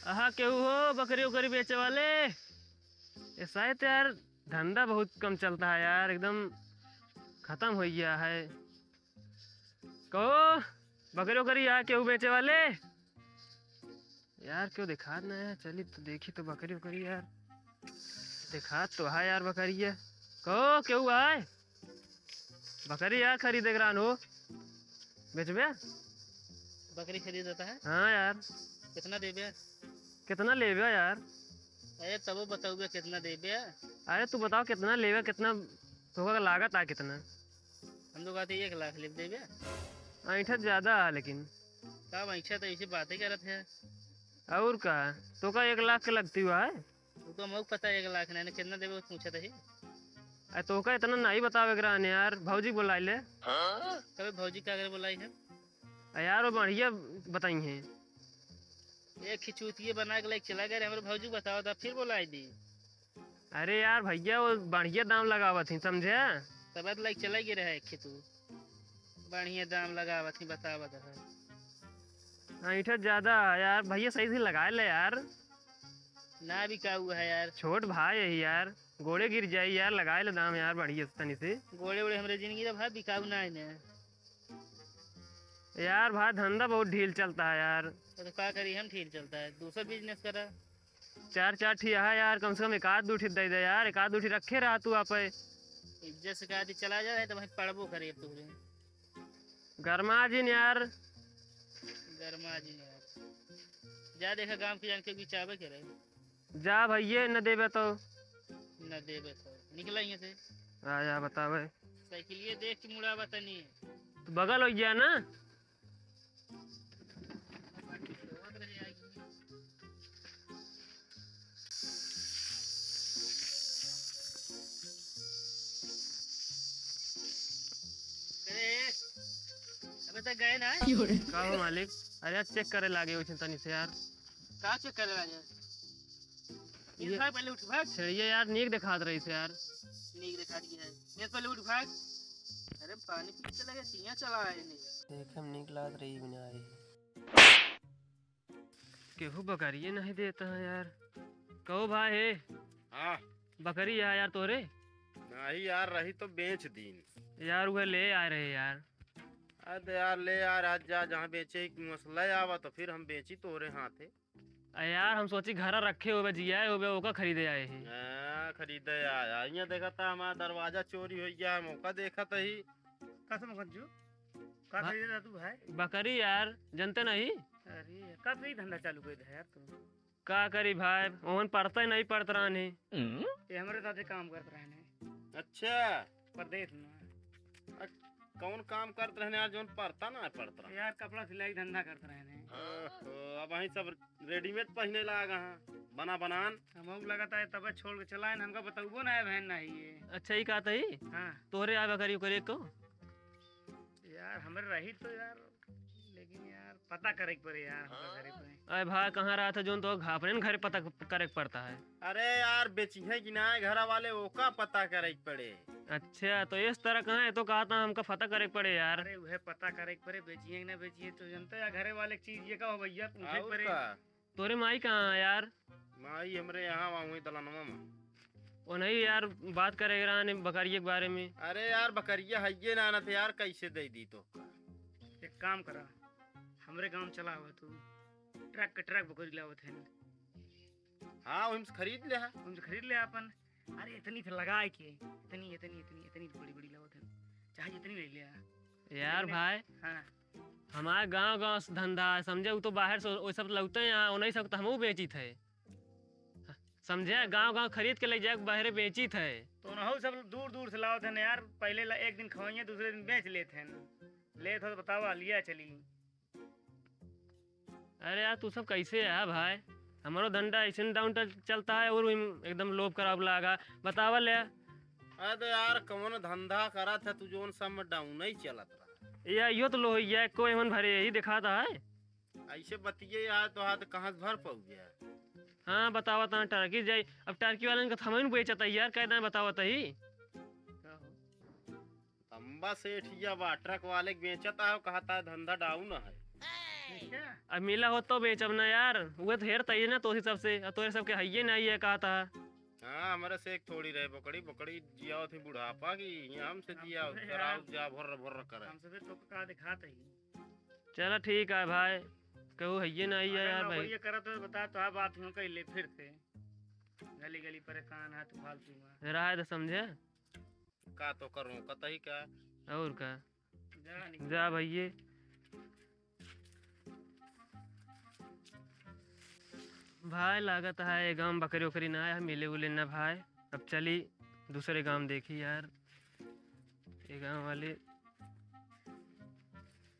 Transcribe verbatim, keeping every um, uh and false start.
आहा केहू हो बकरी उकरी बेचे वाले। ये शायद यार धंधा बहुत कम चलता है यार, एकदम खत्म हो गया है। कहो बकरी उकरी यार केहू बेचे वाले यार, क्यों दिखा ना है। चली तो देखी तो बकरी उकरी यार, दिखा तो है यार बकरी है। कहो केहू आए बकरी यार खरीदे ग्रान हो बेचबे। बकरी खरीदता है। हाँ यार कितना देबे? कितना लेबे यार? अरे तब बताओ कितना देबे। अरे तू बताओ कितना लेबे, कितना होगा लागत है कितना? हम लोग आते एक लाख ले देबे। ऐठत ज्यादा है लेकिन का ऐसा तो ऐसी बातें करत है। और का तो का एक लाख के लगती हुआ है। वो तो हमको पता है एक लाख नहीं कितना देबे पूछा था। अरे तो का इतना नहीं बतावे ग्रान यार, भौजी बुला ले। कभी भौजी का अगर बुलाई है यार वो बढ़िया बताई है। एक खिचूतिए बना के लाइक चला गए हमारे भौजी बताओ था फिर बुलाई दी। अरे यार भैया वो बढ़िया दाम लगावत थी समझे। तब लाइक चला गया रहा खिचू बढ़िया दाम लगावत थी बतावत है। ऐठत ज्यादा है यार, भैया सही से लगा ले यार। ना भी का हुआ है यार, छोट भाई है यार, गोड़े गिर जाये यार, लगाए ले दाम यार बढ़िया तनी से। गोड़े वोड़े हमारे जिंदगी का भाई बिकाऊ ना है यार भाई धंधा बहुत ढील चलता है यार। तो क्या करी हम ठीक चलता है दूसरा बिजनेस करा। चार चार ठी है यार, कम से कम एक आध दो ठी दे दे यार, एक आध दो ठी रखे रहा तू आप। इज्जत से कहा चला जाए तो वहीं पड़बो करे तुझे गरमा जिन यार। गरमा जी यार जा देखा गांव की जान के भी चावे के रहे। जा भैया न देवे तो न देवे तो निकला यहाँ से। आ जा बतावे साइकिलिए देख के मुड़ा बतानी तो बगल हो गया ना। अबे तक गए ना का हो मालिक? अरे यार चेक करे लागे हो तनी से यार। का चेक करे लागे? ये भाग पहले उठ भाग। छड़िए यार नीक दिखात रही से यार। नीक दिखा दी है ये पहले उठ भाग। अरे पानी पीते लगे सिया चला है नहीं देख हम नीक लात रही बिना आई। केहू बकरिए नहीं देता है यार। कहो भाई है हाँ बकरी है यार तोरे? नहीं यार रही तो बेच दीन यार वह ले आ रहे यार। अरे यार ले यार आज जा जहाँ बेचे मसला आवा तो फिर हम बेची तोरे हाथ है। यार हम सोची घर रखे हुए जिया हुए ओका खरीदे आए हैं। हाँ खरीदे आया यहाँ देखा था हमारा दरवाजा चोरी हो गया मौका देखा था ही। कसम खज्जू का खरीदा तू भाई? बकरी यार जनते नहीं। अरे कब से धंधा चालू कर दिया यार तू? का करी भाई ओहन पढ़ता ही नहीं पढ़ता रहे। ये हमारे साथ काम करते रहे। अच्छा परदेश में कौन काम करते रहने यार जोन पढ़ता ना पढ़ता यार कपड़ा सिलाई धंधा करते रहे। अब वही सब रेडीमेड पहने लगा बना बनान हम लगाता है तब छोड़ के चलाए हमका बताऊबो ना है बहन नहीं ये। अच्छा ही कहा ही हाँ तोरे आ बकरी करे को यार हमारे रही तो यार लेकिन यार पता करे पड़े यार घरे पे। अरे भाई कहाँ रहा था जोन तो अपने घर पता करे पड़ता है। अरे यार बेची है कि ना घर वाले वो का पता करे पड़े। अच्छा तो इस तरह कहाँ है तो कहा था हमका पता करे पड़े यार। अरे वह पता करे पड़े बेचिए ना बेचिए तो जनता या घरे वाले चीज ये कहो भैया पूछे पड़े। तोरे माई कहाँ है यार? माई हमरे यहाँ वहीं दलानवा में। वो नहीं यार बात करेगा बकरिया के बारे में। अरे यार बकरिया है ये ना थे यार कैसे दे दी तो। एक काम करा हमरे गांव चला हुआ तू ट्रक के ट्रक बकरी लावत है। हाँ वहीं से खरीद ले हमसे खरीद ले अपन। अरे इतनी तो लगाए के इतनी इतनी इतनी इतनी बड़ी बड़ी लावत है चाहे जितनी ले लिया यार भाई। हाँ हमारे गांव गांव से धंधा है समझे, वो तो बाहर से वो सब लगते हैं यहाँ नहीं सकता हम बेची थे समझे। गांव गांव खरीद के ले जाए बाहर बेची थे तो ना सब दूर दूर से लाओ थे यार। पहले एक दिन खवाइए दूसरे दिन बेच लेते हैं ले तो बतावा लिया चली। अरे यार तू सब कैसे है भाई? हमारो धंधा ऐसे डाउन चलता है और एकदम लोभ कराव लगा बतावा ले। अरे यार कौन धंधा करा था तू जोन सब में डाउन नहीं चलत रहा या यो तो लो है कोई मन भरे यही दिखाता है। ऐसे बतिये यार तो हाथ कहाँ से भर पाऊ गया। हाँ बतावा था टर्की जाई अब टर्की वाले का थमन बेचता है यार कहना बतावा ही। तंबा सेठ या ट्रक वाले बेचता है कहता है धंधा डाउन है। अच्छा अब मिला हो तो बेचब ना यार, वो तो हेर तई ना तोसी सबसे, अब तोरे सबके हइये नहीं है कहा था। हाँ हमारे से एक थोड़ी रहे बकड़ी बकड़ी जिया थी बुढ़ापा की, यहाँ हमसे जिया हमसे कराओ यार। जा भर भर करे। हमसे फिर तो का दिखाते ही चलो ठीक है भाई, कहू हइये नहीं है अगर यार ना भाई। वही करा तो बता तो बात हूँ कह ले फिर से गली गली परेशान है तू फालतू में रहा तो समझे, का तो करूँ कतई का। और का जा निकल। जा भैये। भाई लागत है ये गांव बकरी उकरी ना है, मिले उले ना भाई। अब चली दूसरे गांव देखी यार, ये गांव वाले